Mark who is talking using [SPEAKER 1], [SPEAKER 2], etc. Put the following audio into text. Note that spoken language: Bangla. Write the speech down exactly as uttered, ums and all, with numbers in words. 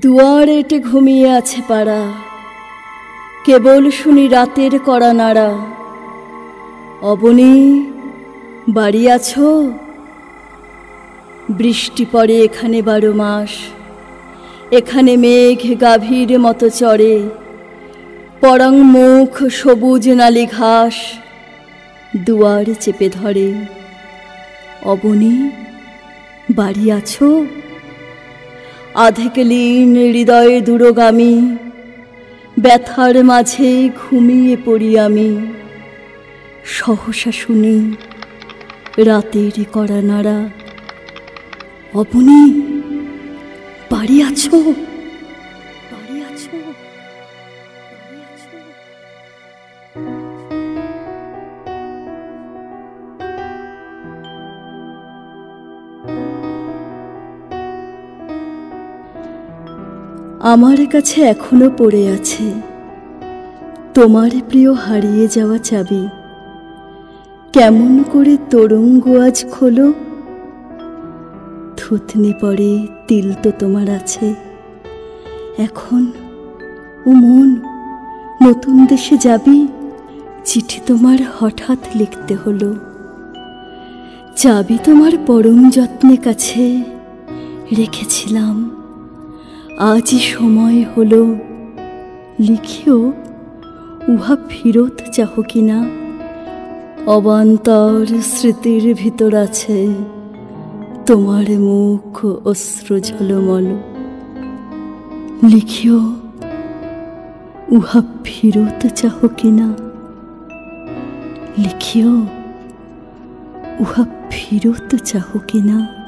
[SPEAKER 1] দুয়ার এটে ঘুমিয়ে আছে পাড়া, কেবল শুনি রাতের কড়া নাড়া। অবনী, বাড়ি আছো? বৃষ্টি পড়ে এখানে বারো মাস, এখানে মেঘ গাভীর মতো চড়ে। পরাং মুখ সবুজ নালি ঘাস দুয়ার চেপে ধরে। অবনী, বাড়ি আছো? আধেক লীন হৃদয়ে দূরগামী, ব্যথার মাঝে ঘুমিয়ে পড়ি আমি। সহসা শুনি রাতের কড়া নাড়া। অবনী, বাড়ি আছো? বাড়ি আছো? বাড়ি আছো? আমার কাছে এখনো পড়ে আছে তোমার প্রিয় হারিয়ে যাওয়া চাবি। কেমন করে তরঙ্গ আজ খোলো, থুতনি পড়ে তিল তো তোমার আছে। এখন ও মন, নতুন দেশে যাবি, চিঠি তোমার হঠাৎ লিখতে হলো। চাবি তোমার পরম যত্নে কাছে রেখেছিলাম, আজই সময় হলো। লিখিও উহা ফিরত চাহ কিনা। অবান্তর স্মৃতির ভিতর আছে তোমার মুখ অশ্রু ঝলমল। লিখিও উহা ফিরত চাহ কিনা। লিখিও উহা ফিরত চাহ কিনা।